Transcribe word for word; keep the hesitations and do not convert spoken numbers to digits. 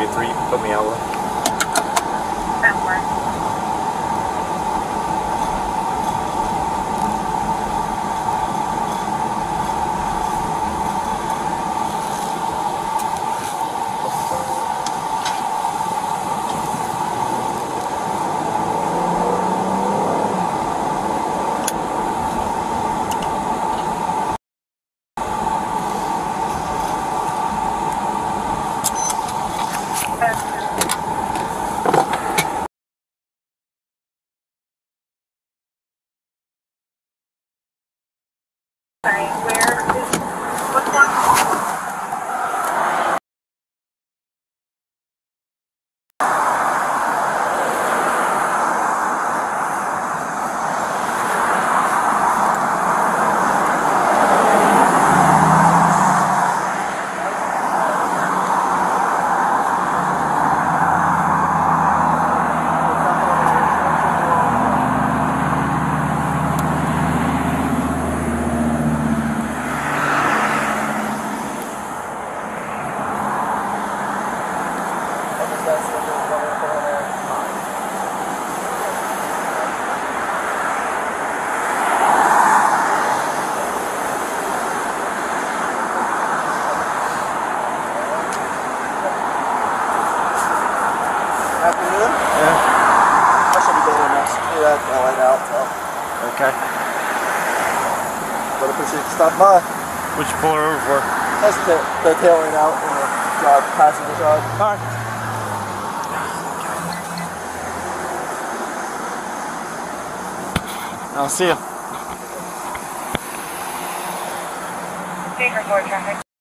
three, put me out. That works. Sorry, where is, what's one? Afternoon? Yeah. I should be going now. See that light out, so. Okay. But I appreciate you stopping by. What'd you pull her over for? That's the, the tailoring out in the job, passenger side. Alright. I'll see you. Take her for traffic.